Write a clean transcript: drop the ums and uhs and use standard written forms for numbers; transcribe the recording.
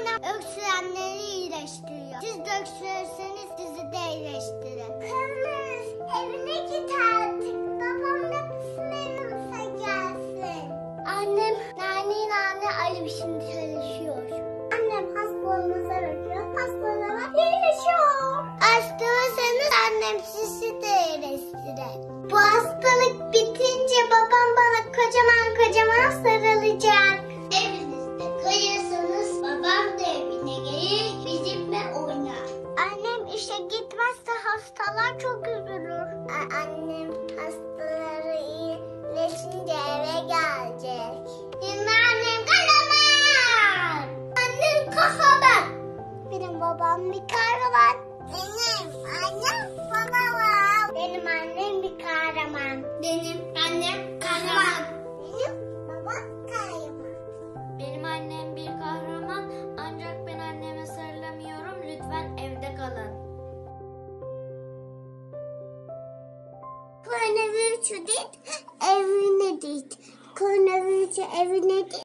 Annem öksürenleri iyileştiriyor. Siz de öksürürseniz sizi de iyileştirir. Kızımız evine git artık. Babam da bizim evimize gelsin. Annem nane Ali şimdi çalışıyor. Annem hastalığımıza bakıyor. Hastalığa iyileşiyor. Hastalığınız annem sizi de iyileştirir. Bu hastalık bitince babam bana kocaman sarılacak. Evinizde kayırsanız babam da evine gelir bizimle oynar. Annem işe gitmezse hastalar çok üzülür. Annem hastaları iyileşince eve gelecek. Şimdi annem kahraman. Annem kahraman. Benim babam bir kahraman. Benim annem kahraman. Benim annem bir kahraman. Benim annem kahraman. Benim babam kahraman. Benim annem bir kahraman ancak ben anneme sarılamıyorum. Lütfen evde kalın. Koronavirüsü değil, evine değil. Koronavirüsü evine değil.